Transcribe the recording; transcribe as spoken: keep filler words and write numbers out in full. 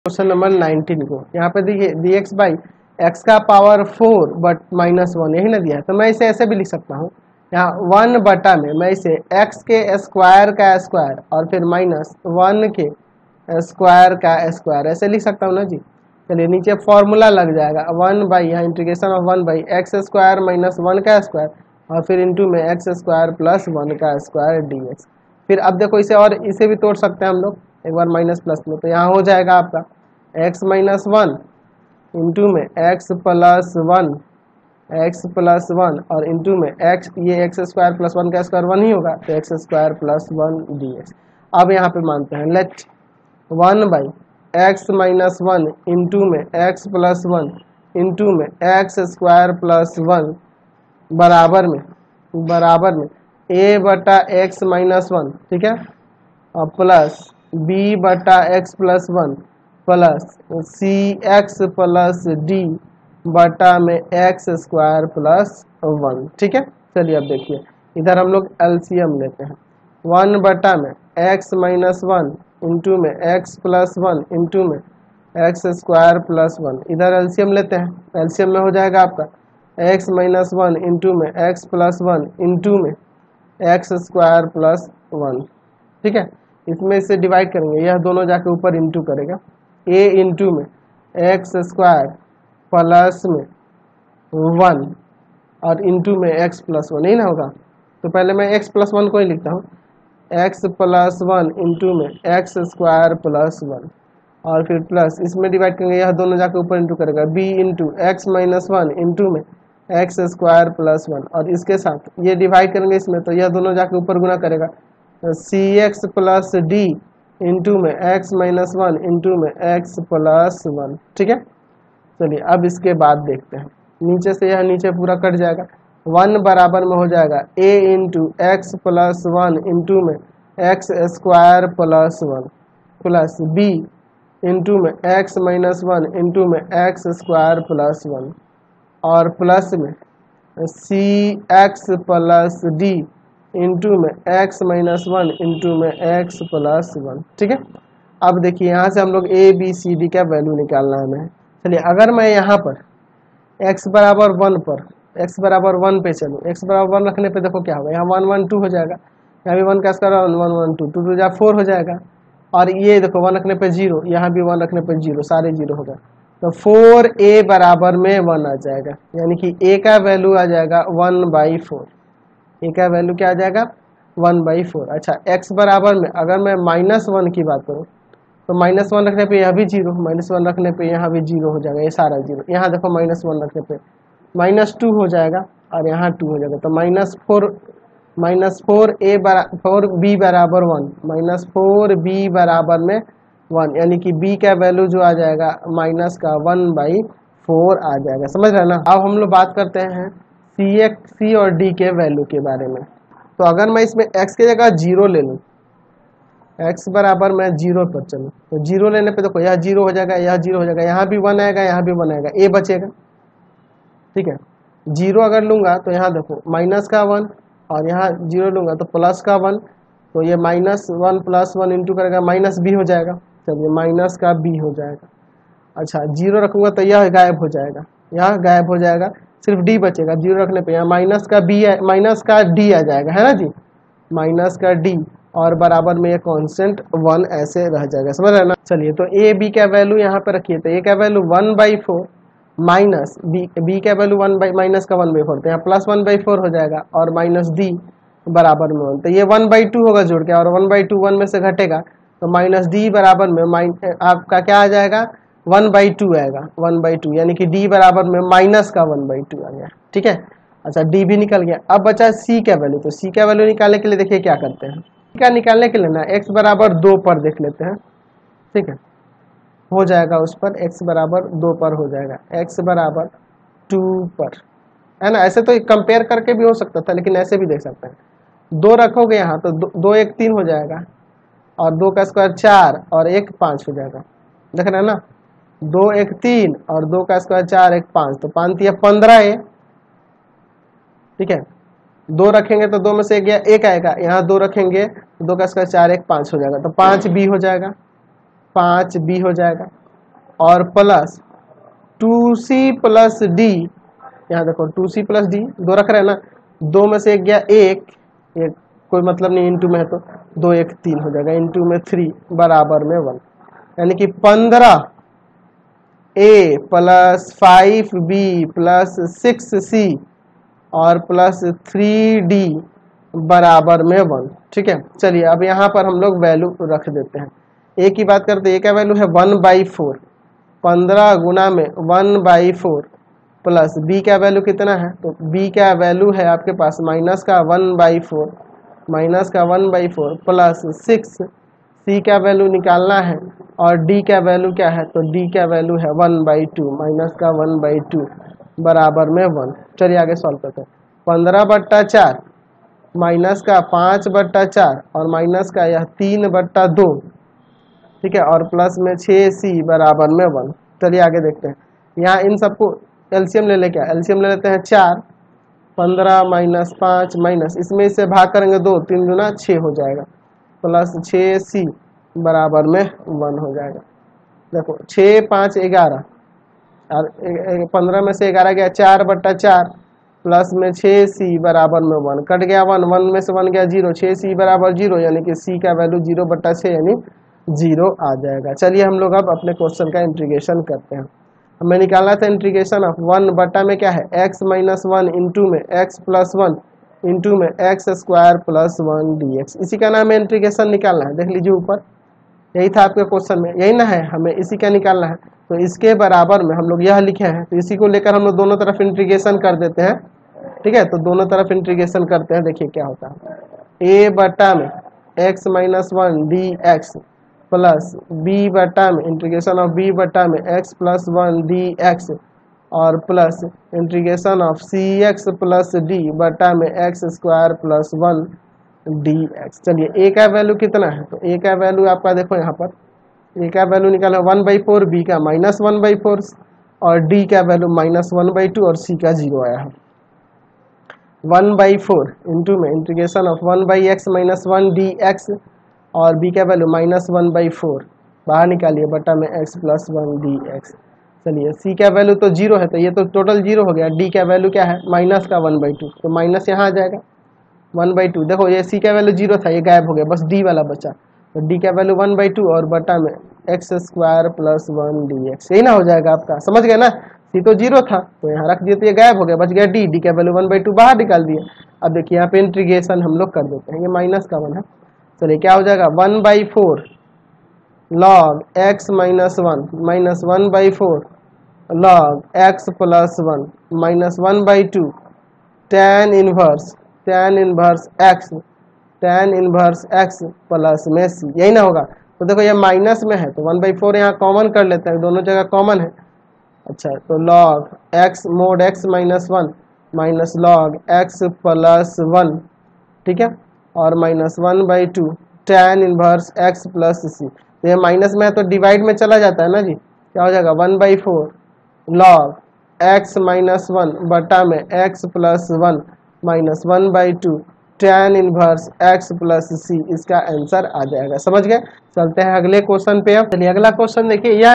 Question number nineteen को यहाँ पे देखिए डी एक्स बाई एक्स का power four but minus one यही ना दिया है, तो मैं इसे ऐसे भी लिख सकता हूँ। यहाँ वन बटा में मैं इसे एक्स के स्क्वायर का स्क्वायर और फिर माइनस वन के स्क्वायर का स्क्वायर ऐसे लिख सकता हूँ ना जी। चलिए नीचे फॉर्मूला लग जाएगा वन बाई यहाँ integration of one by x square minus one का स्क्वायर और फिर इंटू में एक्स स्क्वायर प्लस वन का स्क्वायर डी एक्स। फिर अब देखो इसे और इसे भी तोड़ सकते हैं हम लोग एक बार माइनस प्लस में, तो यहाँ हो जाएगा आपका x माइनस वन इंटू में x plus one x plus one और इंटू में x ये एक्स स्क्वायर प्लस वन का स्क्वायर वन ही होगा तो x square plus one d x. अब यहाँ पे मानते हैं let one by x minus one into में x प्लस वन इंटू में एक्स स्क्वायर प्लस वन बराबर में बराबर में a बटा एक्स माइनस वन, ठीक है, और प्लस b बटा x plus one plus C x plus D बटा में एक्स स्क्वायर प्लस वन, ठीक है। चलिए अब देखिए इधर हम लोग एलसीएम लेते हैं। वन बटा में एक्स माइनस वन इंटू में एक्स प्लस वन इंटू में एक्स स्क्वायर प्लस वन, इधर एलसीएम लेते हैं। एलसीएम में हो जाएगा आपका एक्स माइनस वन इंटू में एक्स प्लस वन इंटू में एक्स स्क्वायर प्लस वन, ठीक है। इसमें से डिवाइड करेंगे, यह दोनों जाके ऊपर इंटू करेगा a इंटू में एक्स स्क्वायर प्लस में वन और इंटू में x प्लस वन, यही ना होगा। तो पहले मैं x प्लस वन को ही लिखता हूँ, x प्लस वन इंटू में एक्स स्क्वायर प्लस वन और फिर प्लस इसमें डिवाइड करेंगे, यह दोनों जाके ऊपर इंटू करेगा b into x minus one into में एक्स स्क्वायर प्लस वन और इसके साथ ये डिवाइड करेंगे इसमें, तो यह दोनों जाके ऊपर गुना करेगा C x plus D into में एक्स माइनस वन इंटू में एक्स प्लस वन, ठीक है। चलिए अब इसके बाद देखते हैं, नीचे से यह नीचे पूरा कट जाएगा। वन बराबर में हो जाएगा a into x plus one into में x square plus one plus b into में एक्स माइनस वन इंटू में एक्स स्क्वायर प्लस वन और प्लस में C x plus D into में x माइनस वन इंटू में x plus one, ठीक है। अब देखिए यहाँ से हम लोग a b c d का वैल्यू निकालना है हमें। चलिए अगर मैं यहाँ पर x बराबर वन पर x बराबर वन पे चलूँ, x बराबर वन रखने पे देखो क्या होगा, यहाँ वन वन टू हो जाएगा, यहाँ भी वन का square one one two two two जा फोर हो जाएगा और ये देखो वन रखने पे जीरो, यहाँ भी वन रखने पे जीरो, सारे जीरो होगा तो फोर a बराबर में वन आ जाएगा, यानी कि a का वैल्यू आ जाएगा वन बाई फोर। ए का वैल्यू क्या आ जाएगा वन बाई फोर। अच्छा x बराबर में अगर मैं माइनस वन की बात करूँ तो माइनस वन रखने पे यह भी जीरो, माइनस वन रखने पे यहाँ भी जीरो हो जाएगा, ये सारा जीरो। यहाँ देखो माइनस वन रखने पे माइनस टू हो जाएगा और यहाँ टू हो जाएगा, तो minus four minus four A बरा फोर बी बराबर वन माइनस फोर बी बराबर में वन, यानी कि b का वैल्यू जो आ जाएगा माइनस का वन बाई फोर आ जाएगा, समझ रहे ना। अब हम लोग बात करते हैं सी एक्स सी और डी के वैल्यू के बारे में। तो अगर मैं इसमें x की जगह जीरो ले लूँ, x बराबर मैं जीरो पर चलूँ, तो जीरो लेने पे देखो यह जीरो हो जाएगा, यह जीरो हो जाएगा, यहाँ भी वन आएगा, यहाँ भी वन आएगा, a बचेगा, ठीक है। जीरो अगर लूँगा तो यहाँ देखो माइनस का वन और यहाँ जीरो लूँगा तो प्लस का वन, तो ये minus one plus one into करेगा माइनस बी हो जाएगा, चलिए माइनस का बी हो जाएगा। अच्छा जीरो रखूँगा तो यह गायब हो जाएगा, यह गायब हो जाएगा, सिर्फ डी बचेगा। जीरो रखने पे यहाँ माइनस का बी है, माइनस का डी आ जाएगा, है ना जी, माइनस का डी और बराबर में ये कांस्टेंट वन ऐसे रह जाएगा, समझ रहे ना। चलिए तो ए बी का वैल्यू यहाँ पे रखिए, तो ए का value one by four minus B B का वैल्यू वन बाई माइनस का वन बाई फोर, तो यहाँ प्लस वन बाई फोर हो जाएगा और माइनस डी बराबर में वन, तो ये वन बाई टू होगा जोड़ के और वन बाई टू वन में से घटेगा तो माइनस डी बराबर में माइन आपका क्या आ जाएगा वन बाई टू आएगा, वन बाई टू, यानी कि d बराबर में माइनस का वन बाई टू आ गया, ठीक है। अच्छा d भी निकल गया। अब बचा c का वैल्यू, तो c का वैल्यू निकालने के लिए देखिए क्या करते हैं, c का निकालने के लिए ना x बराबर दो पर देख लेते हैं, ठीक है, हो जाएगा उस पर x बराबर दो पर हो जाएगा, x बराबर टू पर, है ना। ऐसे तो कंपेयर करके भी हो सकता था लेकिन ऐसे भी देख सकते हैं, दो रखोगे यहाँ तो दो, दो एक तीन हो जाएगा और दो का स्क्वायर चार और एक पाँच हो जाएगा, देख रहे हैं ना, दो एक तीन और दो का स्क्वायर चार एक पाँच, तो पाँच दिया पंद्रह है, ठीक है। दो रखेंगे तो दो में से एक गया एक आएगा, यहाँ दो रखेंगे दो का स्क्वायर चार एक पाँच हो जाएगा, तो पाँच बी हो जाएगा, पाँच बी हो जाएगा, और plus two C plus D, यहाँ देखो टू सी प्लस डी दो रख रहे हैं ना, दो में से एक गया एक, एक कोई मतलब नहीं, इंटू में है तो दो एक तीन हो जाएगा, इंटू में थ्री बराबर में वन, यानी कि पंद्रह A plus five B plus six C और प्लस थ्री डी बराबर में वन। ठीक है, चलिए अब यहाँ पर हम लोग वैल्यू रख देते हैं। ए की बात करते हैं, ए का वैल्यू है वन बाई फोर, पंद्रह गुना में one by four, plus B का वैल्यू कितना है, तो बी का वैल्यू है आपके पास माइनस का वन बाई फोर, माइनस का one by four plus six, C का वैल्यू निकालना है, और डी का वैल्यू क्या है, तो डी का वैल्यू है वन बाई टू, माइनस का वन बाई टू बराबर में वन। चलिए आगे सॉल्व करते हैं। पंद्रह बट्टा चार माइनस का पाँच बट्टा चार और माइनस का यह तीन बट्टा दो, ठीक है, और प्लस में छः सी बराबर में वन। चलिए आगे देखते हैं। यहाँ इन सबको एलसीएम ले ले, क्या एलसीएम ले लेते हैं, चार पंद्रह माइनस पाँच माइनस इसमें इससे भाग करेंगे दो, तीन गुना छः हो जाएगा, प्लस छः सी बराबर में वन हो जाएगा। देखो छः पाँच ग्यारह, और पंद्रह में से ग्यारह गया, चार बट्टा चार प्लस में छः सी बराबर में वन, कट गया वन, वन में से वन गया जीरो, छः सी बराबर जीरो, यानी कि सी का वैल्यू जीरो बट्टा छः यानी जीरो आ जाएगा। चलिए हम लोग अब अपने क्वेश्चन का इंटीग्रेशन करते हैं। हमें निकालना था इंटीग्रेशन ऑफ वन बटा में क्या है, एक्स माइनस वन इंटू में एक्स प्लस वन इंटू में x square plus one d x, इसी का नाम है इंटीग्रेशन निकालना है। देख लीजिए ऊपर, यही था आपके क्वेश्चन में, यही ना है, हमें इसी का निकालना है। तो इसके बराबर में हम लोग यह लिखे हैं, तो इसी को लेकर हम लोग दोनों तरफ इंटीग्रेशन कर देते हैं। ठीक है, तो दोनों तरफ इंटीग्रेशन करते हैं, देखिए क्या होता है। ए बटा में x minus one d x plus B बटा में इंटीग्रेशन ऑफ बी बटा में x plus one d x और plus integration of C x plus D बटा में x square plus one d x. चलिए ए का वैल्यू कितना है, तो ए का वैल्यू आपका देखो यहाँ पर, ए का वैल्यू निकाला वन बाई फोर, बी का माइनस वन बाई फोर और डी का value minus one by two और सी का जीरो आया है। वन बाई फोर इंटू में integration of one by x minus one d x और बी का value minus one by four, बाहर निकालिए, बटा में x plus one d x. चलिए सी का वैल्यू तो जीरो है, तो ये तो टोटल जीरो हो गया। डी का वैल्यू क्या है, माइनस का वन बाई टू, तो माइनस यहाँ आ जाएगा वन बाई टू। देखो ये सी का वैल्यू जीरो था, ये गायब हो गया, बस डी वाला बचा, तो डी का वैल्यू वन बाई टू और बटा में x square plus one d x, यही ना हो जाएगा आपका, समझ गए ना। सी तो जीरो था तो यहाँ रख दिए, तो ये गायब हो गया, बच गया डी, डी का वैल्यू वन बाई टू बाहर निकाल दिए। अब देखिए यहाँ पे इंटीग्रेशन हम लोग कर देते हैं, ये माइनस का वन है, चलिए क्या हो जाएगा, one by four log x minus one minus one by four log x plus one minus one by two ten inverse tan inverse x tan inverse x plus में सी, यही ना होगा। तो देखो ये माइनस में है तो वन बाई फोर यहाँ कॉमन कर लेते हैं, दोनों जगह कॉमन है। अच्छा तो log x mod x minus one minus log x plus one, ठीक है, और minus one by two ten inverse x plus C. तो ये माइनस में है तो डिवाइड में चला जाता है ना जी, क्या हो जाएगा, one by four log x minus one बटा में x plus one minus one by two ten inverse x plus c, इसका आंसर आ जाएगा। समझ गए। चलते हैं अगले क्वेश्चन पे। अब चलिए अगला क्वेश्चन देखिए, यह